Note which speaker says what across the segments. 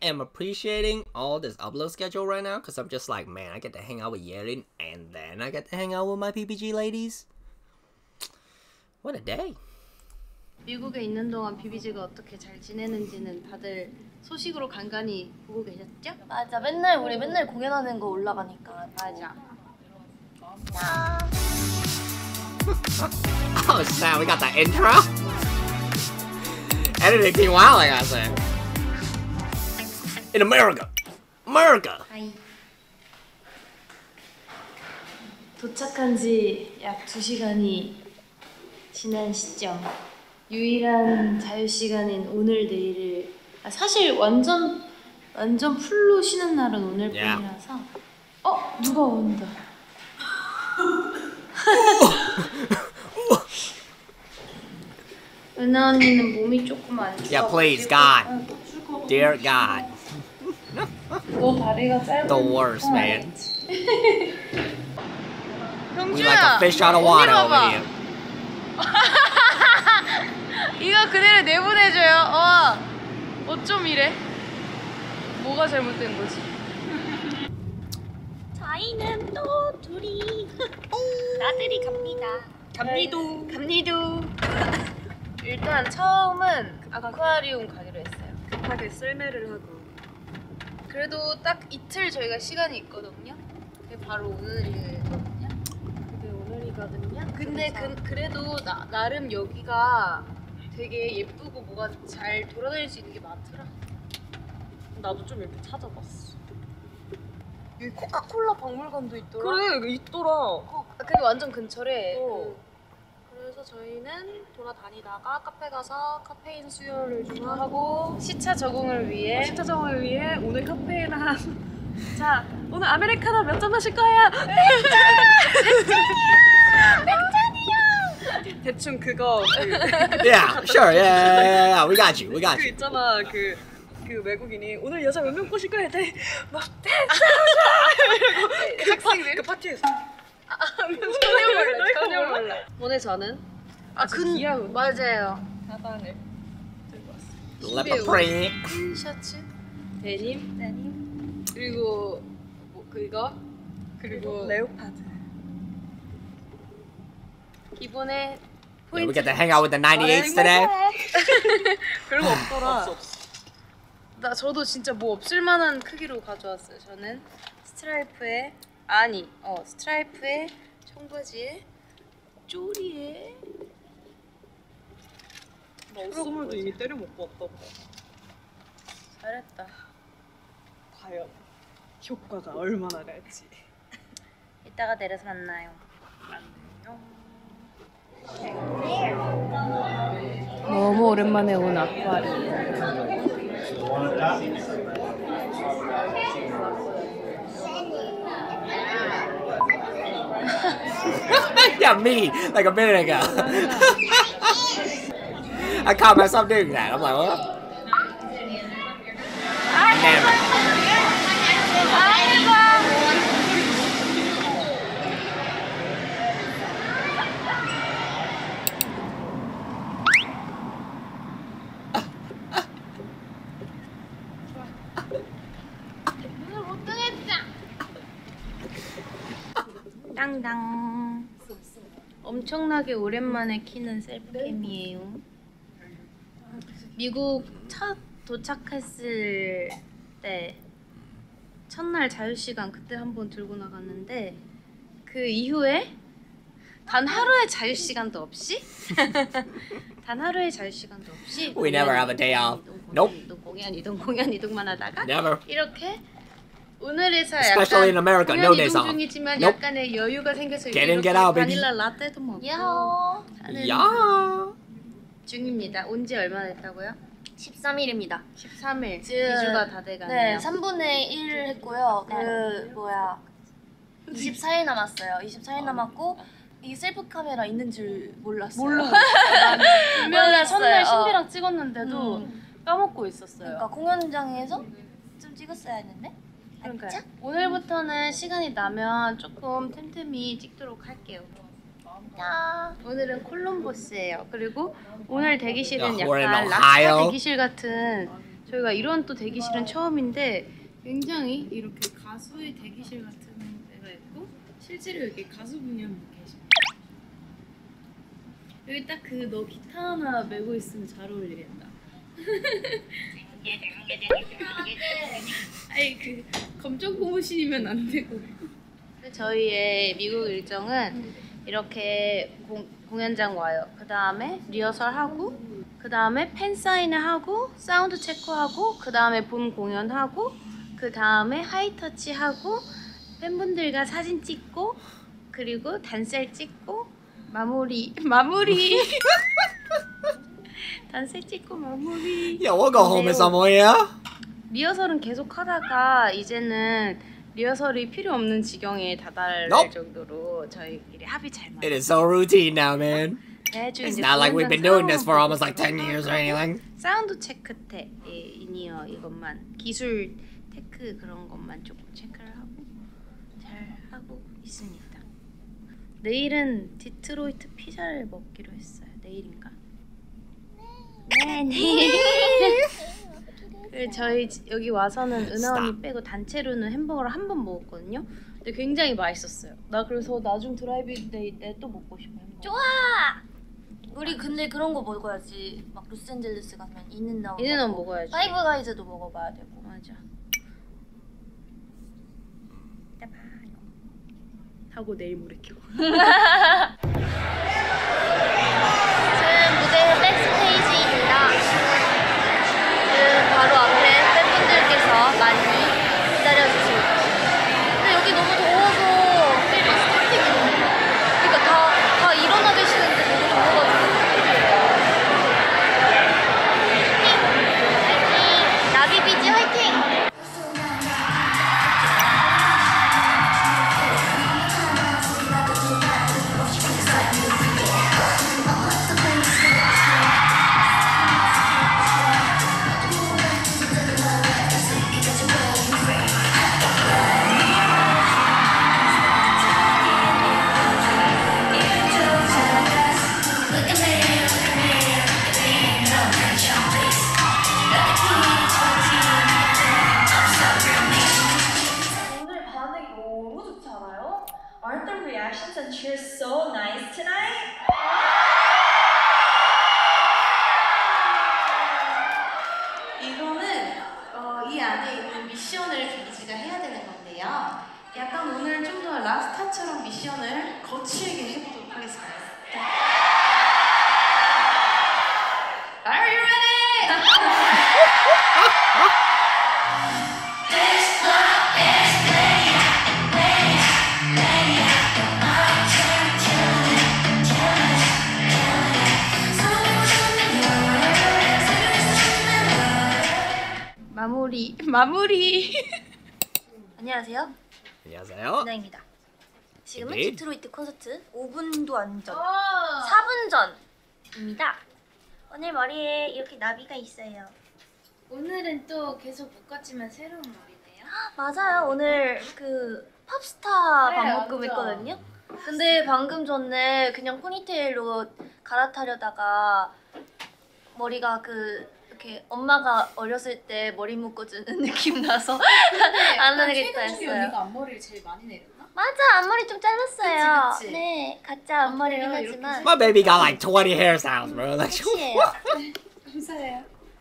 Speaker 1: am appreciating all this upload schedule right now because I'm just like, man, I get to hang out with Yerin and then I get to hang out with my PPG ladies. What a day.
Speaker 2: 미국에 있는 동안 BBG가 어떻게 잘 지내는지는 다들 소식으로 간간히 보고 계셨죠?
Speaker 3: 맞아, 우리 맨날 공연하는 거 올라가니까.
Speaker 2: 맞아.
Speaker 1: Oh snap, we got the intro? Editing team, wow, like I said. In America! America!
Speaker 2: 하이. 도착한 지 약 2시간이 지난 시점. 유일한 자유시간인 오늘 내일을 사실 완전 풀로 쉬는 날은 오늘뿐이라서 누가 온다. 은하 언니는 몸이 조금 안 좋아.
Speaker 1: Yeah, please, God. Dear God.
Speaker 2: 너 다리가 짧은
Speaker 1: The worst, man. We
Speaker 2: 형준아,
Speaker 1: like a fish out of water over here.
Speaker 2: 이거 그대로 내보내줘요. 어쩜 이래? 뭐가 잘못된 거지?
Speaker 3: 저희는 또 둘이 나들이 갑니다.
Speaker 2: 갑니도. 일단 처음은 아쿠아리움 가기로 했어요.
Speaker 4: 급하게 썰매를 하고.
Speaker 2: 그래도 딱 이틀 저희가 시간이 있거든요. 그게 바로 오늘이거든요.
Speaker 4: 그게 오늘이거든요.
Speaker 2: 근데 그래도 나름 여기가 되게 예쁘고 뭐가 잘 돌아다닐 수 있는 게 많더라.
Speaker 4: 나도 좀 이렇게 찾아봤어.
Speaker 2: 여기 코카콜라 박물관도 있더라.
Speaker 4: 그래, 여기 있더라.
Speaker 2: 그게 완전 근처래.
Speaker 4: 그래서 저희는 돌아다니다가 카페 가서 카페인 수혈을 좀 하고
Speaker 2: 시차 적응을 위해
Speaker 4: 시차 적응을 위해 오늘 카페인 자, 오늘 아메리카노 몇 잔 마실 거야? 맥잔이요! 대충 그거
Speaker 1: Yeah, sure, yeah. We got you.
Speaker 4: 그 있잖아, 그 외국인이 오늘 여자 몇 명 꼬실 거야? 막
Speaker 2: 학생들?
Speaker 4: 그 파티에서
Speaker 2: 전혀 몰라.
Speaker 4: 오늘 저는 귀여운
Speaker 2: 맞아요.
Speaker 4: 가방을 들고 왔어요.
Speaker 1: Leopard print.
Speaker 2: 셔츠,
Speaker 4: 데님,
Speaker 2: 그리고 그리고
Speaker 4: 레오파드.
Speaker 2: 기본에
Speaker 1: Yeah,
Speaker 2: 포인트.
Speaker 1: we get to hang out with the 98s today.
Speaker 4: 별거 없더라.
Speaker 2: 저도 진짜 뭐 없을 만한 크기로 가져왔어요. 저는 스트라이프에 청바지에 쪼리에
Speaker 4: 선물도 이미 때려 먹고 왔다.
Speaker 2: 잘했다.
Speaker 4: 과연 효과가 얼마나 날지.
Speaker 2: 이따가 내려서 만나요. 너무 오랜만에 온 아쿠아리움.
Speaker 1: Yeah, me, like a minute ago. I caught myself doing that. I'm like, what? Never.
Speaker 2: 땅땅. 엄청나게 오랜만에 키는 셀프캠이에요. 미국 첫 도착했을 때 첫날 자유시간 그때 한번 들고 나갔는데 그 이후에 단 하루의 자유시간도 없이
Speaker 1: We never have a day off. Nope.
Speaker 2: 이동 공연만 하다가
Speaker 1: Never.
Speaker 2: 이렇게 오늘에서
Speaker 1: Especially in
Speaker 2: 약간
Speaker 1: America, no
Speaker 2: 공연
Speaker 1: days
Speaker 2: 이동
Speaker 1: off.
Speaker 2: 중이지만
Speaker 1: Nope.
Speaker 2: 약간의 여유가 생겨서
Speaker 1: Get in,
Speaker 2: 이렇게
Speaker 1: get out, baby.
Speaker 2: 바닐라 라떼도 먹고
Speaker 3: 야호.
Speaker 2: 하는
Speaker 1: Yeah.
Speaker 2: 중입니다. 온 지 얼마나 됐다고요?
Speaker 3: 13일입니다.
Speaker 2: 13일.
Speaker 3: 그-
Speaker 2: 2주가 다 돼가네요.
Speaker 3: 네, 3분의 1을 했고요.
Speaker 2: 네.
Speaker 3: 24일 남았어요. 24일 남았고 이 셀프 카메라 있는 줄 몰랐어요.
Speaker 2: 분명히 첫날
Speaker 3: 몰랐어요.
Speaker 2: 신비랑 찍었는데도 까먹고 있었어요.
Speaker 3: 그러니까 공연장에서 좀 찍었어야 했는데.
Speaker 2: 그러니까요.
Speaker 3: 진짜?
Speaker 2: 오늘부터는 시간이 나면 조금 틈틈이 찍도록 할게요.
Speaker 3: 야.
Speaker 2: 오늘은 콜럼버스예요. 그리고 오늘 대기실은
Speaker 1: Yeah, we're in
Speaker 2: 약간
Speaker 1: Ohio.
Speaker 2: 락카 대기실 같은 저희가 이런 또 대기실은 처음인데 굉장히 이렇게 가수의 대기실 같은 데가 있고 실제로 여기 가수분이 한 분 계십니다. 여기 딱 그 너 기타 하나 메고 있으면 잘 어울리겠다. 아니 그 검정 고무신이면 안 되고. 저희의 미국 일정은 이렇게 공연장 와요. 그 다음에 리허설 하고, 그 다음에 팬 사인을 하고, 사운드 체크하고, 그 다음에 본 공연하고, 그 다음에 하이터치 하고, 팬분들과 사진 찍고, 그리고 단셀 찍고, 마무리. 단셀 찍고 마무리.
Speaker 1: Yeah, we'll go home at some point, yeah?
Speaker 2: 리허설은 계속 하다가 이제는 리허설이 필요 없는 지경에 다다를
Speaker 1: Nope.
Speaker 2: 정도로 저희끼리 합이 잘
Speaker 1: It
Speaker 2: 맞아요.
Speaker 1: is so routine now, man.
Speaker 2: 매주
Speaker 1: It's
Speaker 2: 이제
Speaker 1: not like we've
Speaker 2: 공연장
Speaker 1: been doing this for
Speaker 2: 상황
Speaker 1: almost like 10 years or anything.
Speaker 2: 사운드 체크 때 인이어 이것만 기술 테크 그런 것만 조금 체크를 하고 잘 하고 있습니다. 내일은 디트로이트 피자를 먹기로 했어요. 내일인가? 네, 내일. 저희 여기 와서는 은하 언니 빼고 단체로는 햄버거를 한 번 먹었거든요. 근데 굉장히 맛있었어요. 나 그래서 나중 드라이브 데이 때 또 먹고 싶어요. 햄버거.
Speaker 3: 좋아. 우리 근데 그런 거 먹어야지. 막 로스앤젤레스 가면 있는
Speaker 2: 얘네는 먹어야지.
Speaker 3: 파이브 가이즈도 먹어봐야 되고.
Speaker 2: 맞아. 하고 내일 모레 켜고.
Speaker 3: 지금 무대 백스테이지입니다. 바로 앞에 팬분들께서 많이 기다려주시고 근데 여기 너무 더워서 스태프팀이 그러니까 다 일어나 계시는데 너무 더워가지고 화이팅! 나비비지 화이팅!
Speaker 5: 오늘 반응이 너무 좋지 않아요? Aren't the reactions and cheers so nice tonight?
Speaker 2: 이거는 이 안에 있는 미션을 비지가 해야 되는 건데요. 약간 오늘 좀 더 라스타처럼 미션을 거칠게 해보도록 하겠습니다. Are you ready? 마무리.
Speaker 3: 안녕하세요.
Speaker 1: 안녕하세요.
Speaker 3: 은하입니다. 지금은
Speaker 1: Indeed.
Speaker 3: 디트로이트 콘서트 5분도 안 전, 4분 전입니다. 오늘 머리에 이렇게 나비가 있어요.
Speaker 2: 오늘은 또 계속 묶었지만 새로운 머리네요.
Speaker 3: 맞아요. 오늘 그 팝스타
Speaker 2: 네,
Speaker 3: 반복금
Speaker 2: 완전.
Speaker 3: 했거든요. 근데 방금 전에 그냥 포니테일로 갈아타려다가 머리가 이렇게 엄마가 어렸을 때 머리 묶어주는 느낌 나서 안 하겠다 했어요.
Speaker 2: 앞머리를 제일 많이 내렸나?
Speaker 3: 맞아, 앞머리 좀 잘랐어요.
Speaker 2: 그치.
Speaker 3: 네, 가짜 앞머리긴
Speaker 2: 그래요?
Speaker 3: 하지만
Speaker 1: My baby got like 20 hairstyles, bro. Like,
Speaker 3: 끝이에요.
Speaker 2: 감사해요.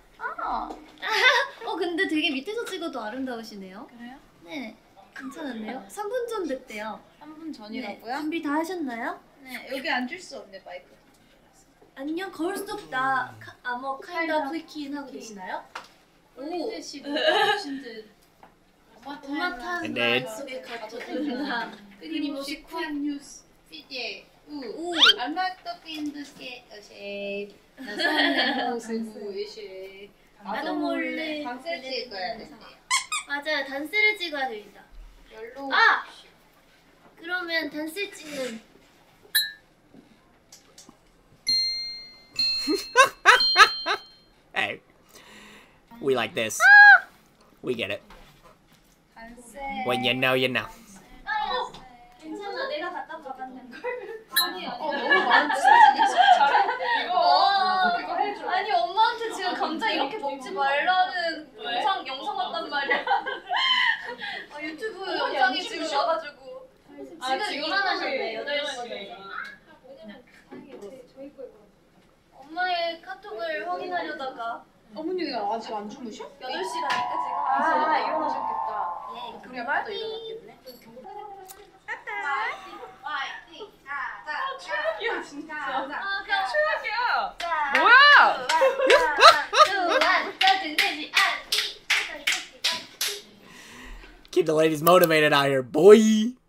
Speaker 3: 근데 되게 밑에서 찍어도 아름다우시네요.
Speaker 2: 그래요?
Speaker 3: 네, 괜찮은데요? 3분 전 됐대요.
Speaker 2: 3분
Speaker 3: 네,
Speaker 2: 전이라고요?
Speaker 3: 준비 다 하셨나요?
Speaker 2: 네, 여기 앉을 수 없네 마이크.
Speaker 3: 안녕, 거울 속다 아머 카인더 플리킨 하고 계시나요?
Speaker 2: 오, 드시고 신들.
Speaker 3: 엄마 탄
Speaker 1: Indeed.
Speaker 3: 속에 갇혀있나
Speaker 2: 끊임없이 quick news 피디에
Speaker 3: 우
Speaker 2: 안락도 빈드스게 어셰 나선의 모습 위시
Speaker 3: 나도 몰래
Speaker 2: 방세 찍어야 된대.
Speaker 3: 맞아요, 단스를 찍어야 됩니다.
Speaker 2: 열로
Speaker 3: 그러면 단스 찍는
Speaker 1: hey, we like this. We get it.
Speaker 2: 단세.
Speaker 1: When you know, you know.
Speaker 3: 괜찮아, 내가 갖다 박았는걸.
Speaker 2: 아니 너무 많지. 잘해. 이거 해줘.
Speaker 3: 아니 엄마한테 지금 감자 이렇게 먹지 말라는 확인하려다가
Speaker 2: 어머니가 아직 안 주무셔?
Speaker 3: 8시라니까 제가
Speaker 2: 아, 일어나셨겠다.
Speaker 3: 예,
Speaker 2: 우리 아빠도 일어났겠네. 추억이야 진짜. 추억이야. 뭐야?
Speaker 1: Keep the ladies motivated out here, boy.